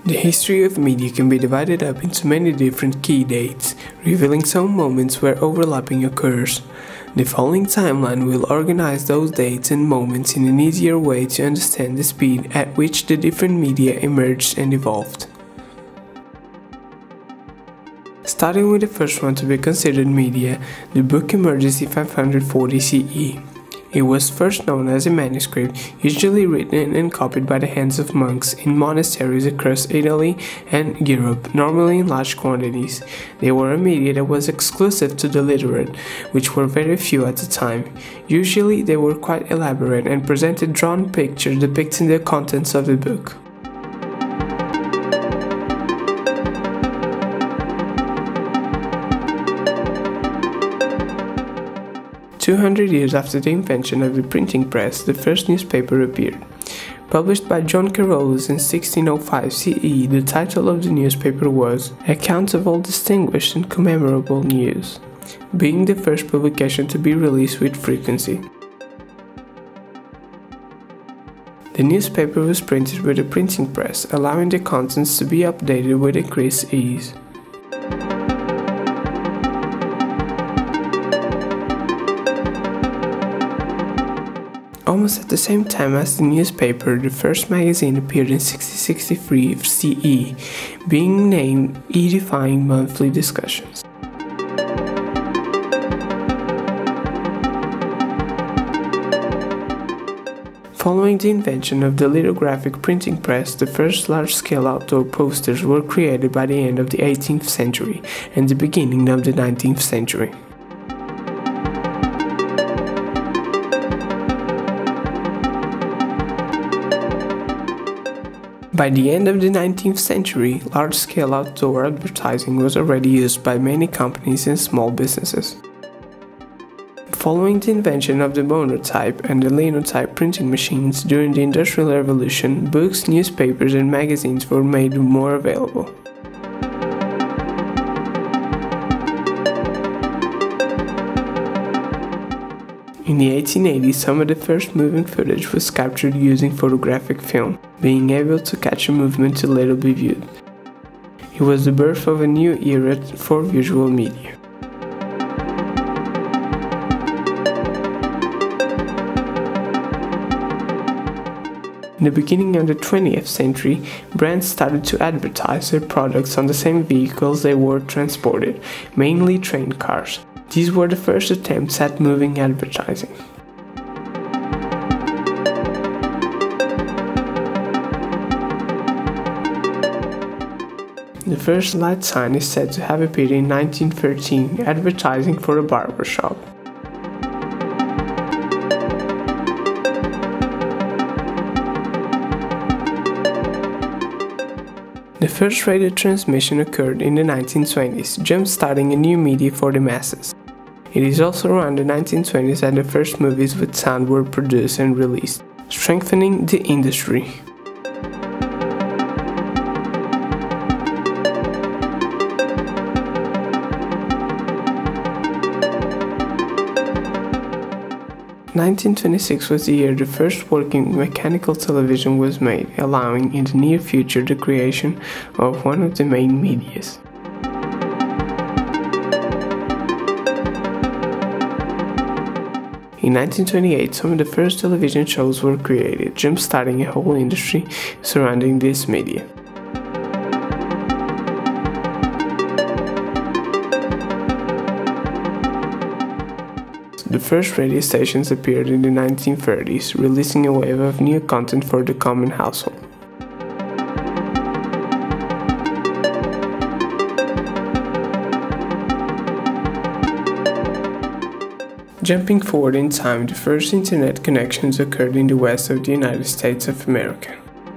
The history of media can be divided up into many different key dates, revealing some moments where overlapping occurs. The following timeline will organize those dates and moments in an easier way to understand the speed at which the different media emerged and evolved. Starting with the first one to be considered media, the book emerges in 540 CE. It was first known as a manuscript, usually written and copied by the hands of monks in monasteries across Italy and Europe, normally in large quantities. They were a media that was exclusive to the literate, which were very few at the time. Usually they were quite elaborate and presented drawn pictures depicting the contents of the book. 200 years after the invention of the printing press, the first newspaper appeared. Published by John Carolus in 1605 CE, the title of the newspaper was Accounts of All Distinguished and Commemorable News, being the first publication to be released with frequency. The newspaper was printed with a printing press, allowing the contents to be updated with increased ease. Almost at the same time as the newspaper, the first magazine appeared in 1663 CE, being named Edifying Monthly Discussions. Following the invention of the lithographic printing press, the first large-scale outdoor posters were created by the end of the 18th century and the beginning of the 19th century. By the end of the 19th century, large-scale outdoor advertising was already used by many companies and small businesses. Following the invention of the monotype and the linotype printing machines during the Industrial Revolution, books, newspapers, and magazines were made more available. In the 1880s, some of the first moving footage was captured using photographic film, being able to catch a movement to later be viewed. It was the birth of a new era for visual media. In the beginning of the 20th century, brands started to advertise their products on the same vehicles they were transported, mainly train cars. These were the first attempts at moving advertising. The first light sign is said to have appeared in 1913, advertising for a barber shop. The first radio transmission occurred in the 1920s, jump-starting a new media for the masses. It is also around the 1920s that the first movies with sound were produced and released, strengthening the industry. (1926) was the year the first working mechanical television was made, allowing in the near future the creation of one of the main medias. In 1928, some of the first television shows were created, jump-starting a whole industry surrounding this media. The first radio stations appeared in the 1930s, releasing a wave of new content for the common household. Jumping forward in time, the first internet connections occurred in the west of the United States of America.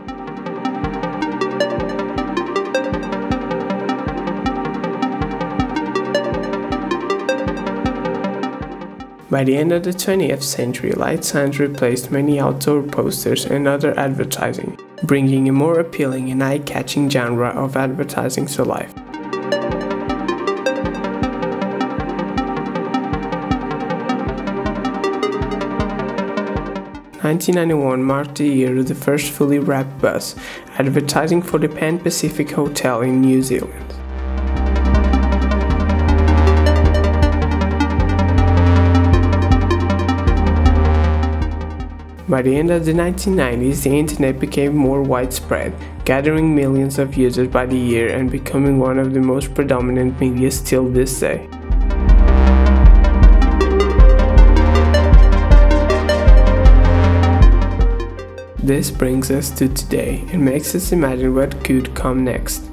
By the end of the 20th century, light signs replaced many outdoor posters and other advertising, bringing a more appealing and eye-catching genre of advertising to life. 1991 marked the year of the first fully wrapped bus, advertising for the Pan Pacific Hotel in New Zealand. By the end of the 1990s, the internet became more widespread, gathering millions of users by the year and becoming one of the most predominant media still this day. This brings us to today and makes us imagine what could come next.